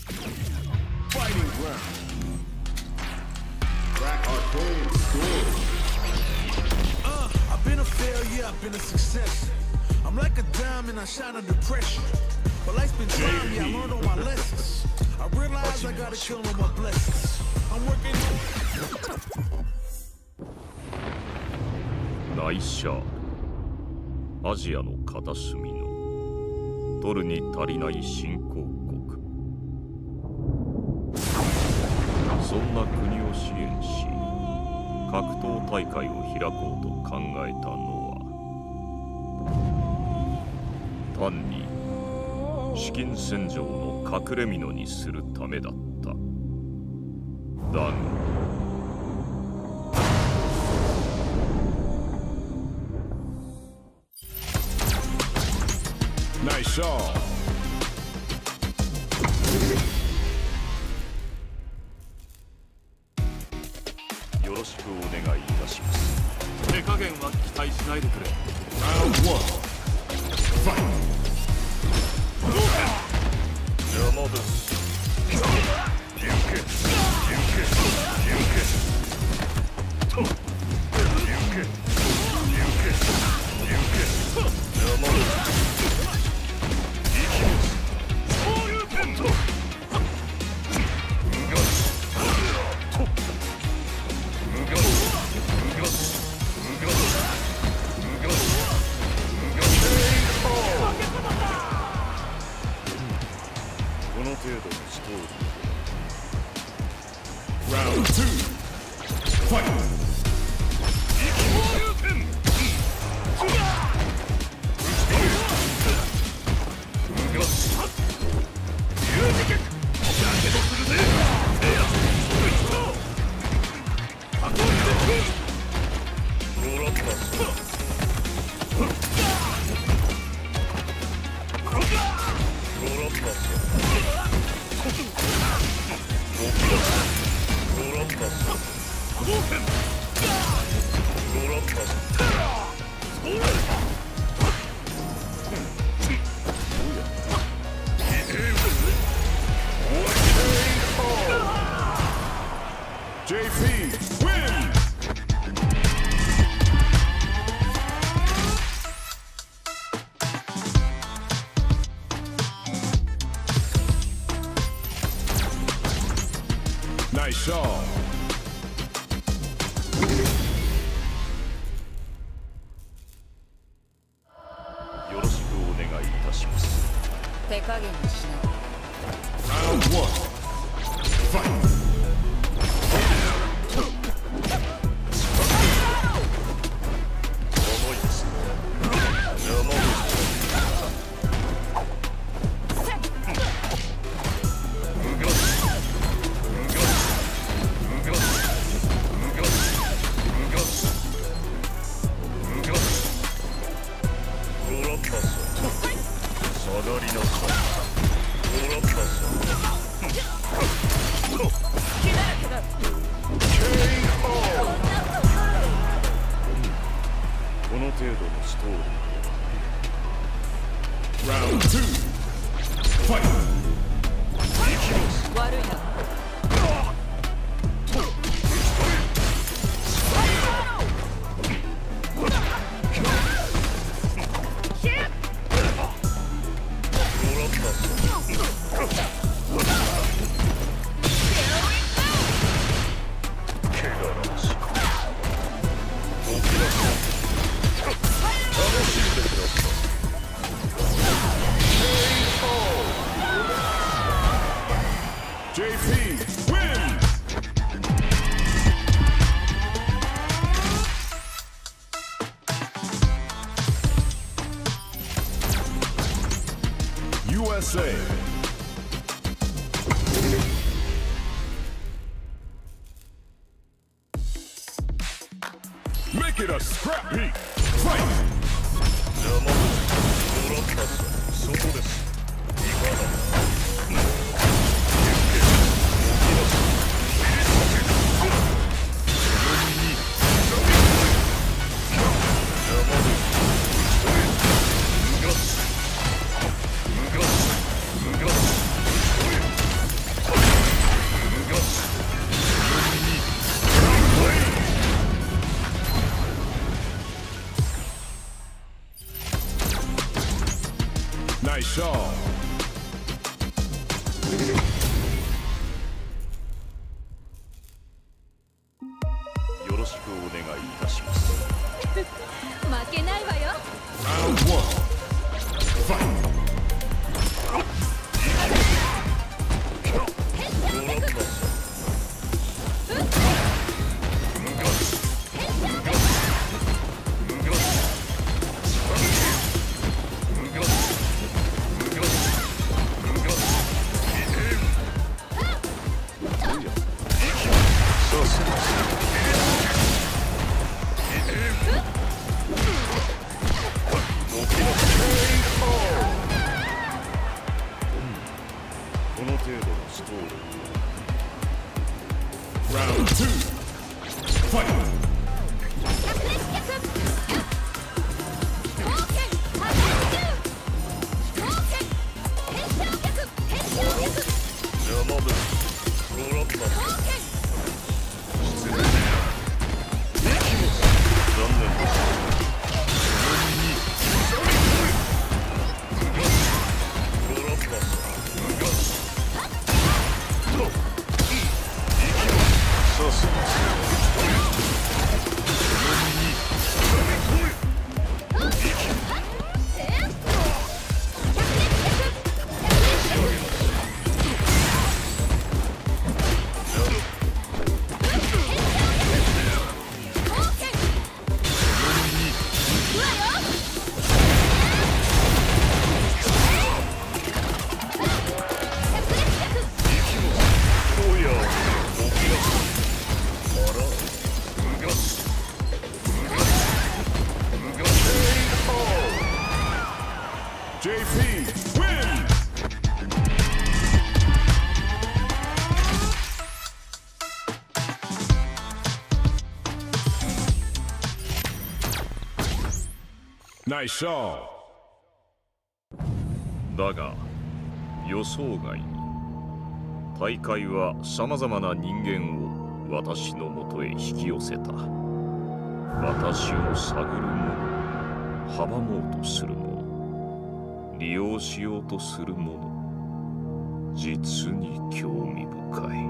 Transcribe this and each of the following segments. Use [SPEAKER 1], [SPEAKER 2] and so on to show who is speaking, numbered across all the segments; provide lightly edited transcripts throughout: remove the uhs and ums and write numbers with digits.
[SPEAKER 1] Fighting ground. Crack arcade story.
[SPEAKER 2] I've been a failure, I've been a success. I'm like a diamond, I shine under pressure. But life's been trying me, I learned all my lessons. I realize I gotta kill all my blessings. I'm working on...
[SPEAKER 3] 内緒。アジアの片隅の取るに足りない新興国。そんな国を支援し、格闘大会を開こうと考えたのは、単に資金洗浄の隠れ蓑にするためだった。だが
[SPEAKER 1] Nice shot.
[SPEAKER 3] よろしくお願いいたします。手加減は期待しないでくれ。
[SPEAKER 1] Round 1. Fight.
[SPEAKER 3] 邪魔です。行け行け行けと行け行け行け邪魔です。
[SPEAKER 1] Round 2. Fight. 「
[SPEAKER 3] この程度のストーリー。
[SPEAKER 1] Round 2. Fight. Nice shot.
[SPEAKER 3] だが予想外に大会はさまざまな人間を私のもとへ引き寄せた。私を探る者、阻もうとする者、利用しようとする者、実に興味深い。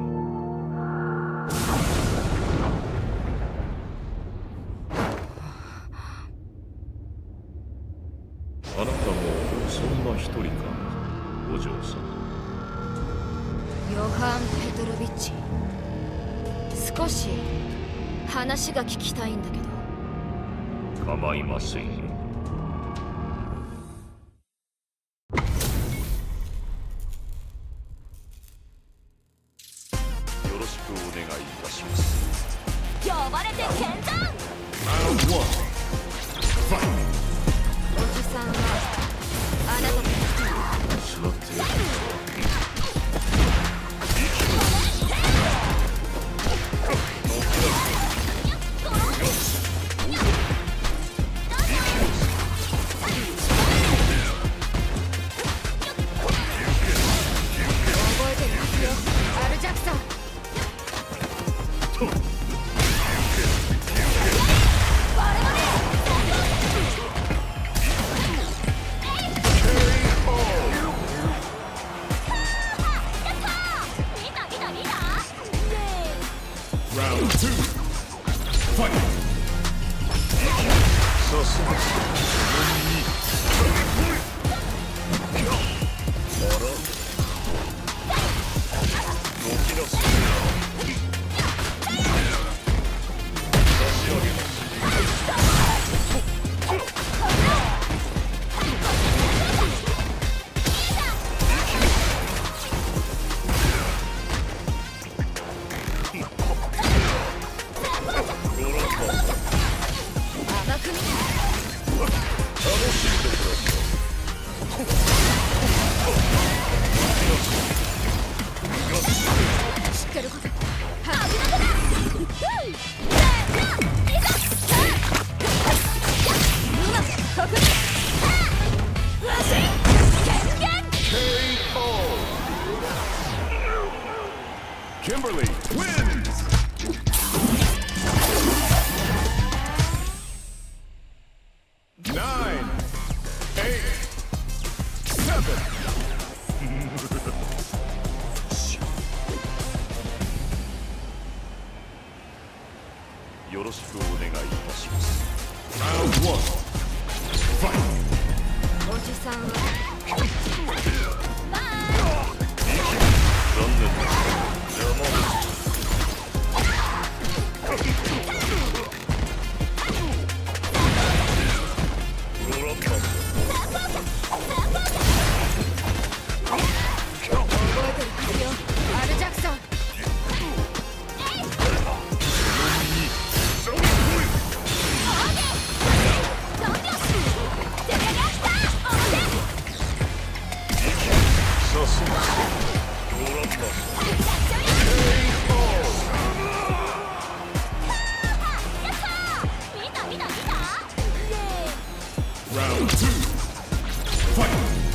[SPEAKER 3] あなたもそんな一人か、お嬢さん。
[SPEAKER 4] ヨハン・ペトロビッチ、少し話が聞きたいんだけど。
[SPEAKER 3] 構いませんよ。よろしくお願いいたします。
[SPEAKER 4] 呼ばれて剣断。
[SPEAKER 1] Round 1. Fight.
[SPEAKER 4] おじさんはあなたの人
[SPEAKER 3] 座って
[SPEAKER 4] 覚えてるはずよ、アル・ジャクソン。
[SPEAKER 1] Round 2. Fight.
[SPEAKER 3] さすが。
[SPEAKER 1] Kimberly wins. Nine, 8, 7.
[SPEAKER 3] よろしくお願いいたします。
[SPEAKER 1] Round 1. Fight.
[SPEAKER 4] おじさんは
[SPEAKER 3] 残念だ。邪魔です。ご覧なさい。
[SPEAKER 4] 覚えてるはずよ、アル・ジャクソン。
[SPEAKER 1] Round two. Fight.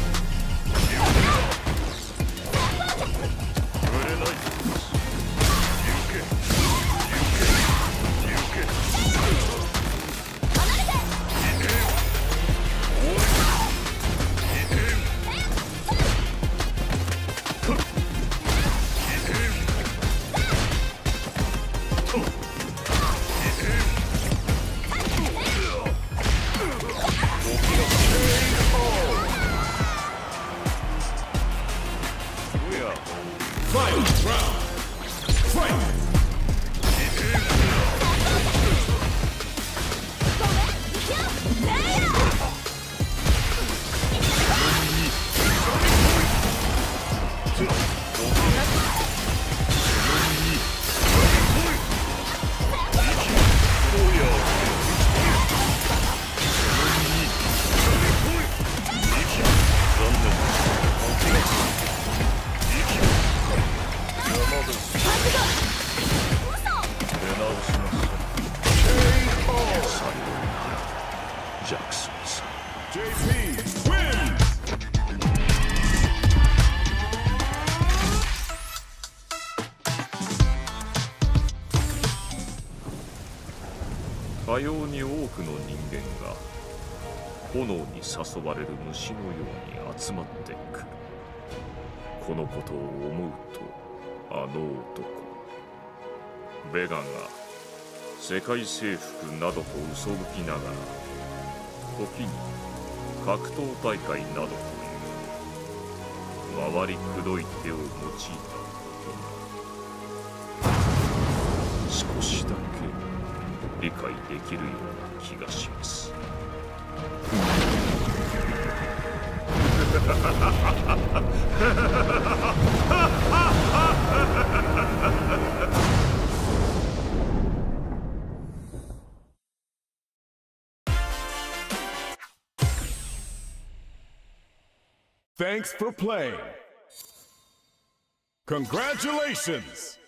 [SPEAKER 3] かように多くの人間が炎に誘われる虫のように集まってくる。このことを思うと、あの男ベガが世界征服などと嘘吹きながら、時に格闘大会などという回りくどい手を用いたことが少しだけ理解できるような気がします。
[SPEAKER 1] Thanks for playing. Congratulations!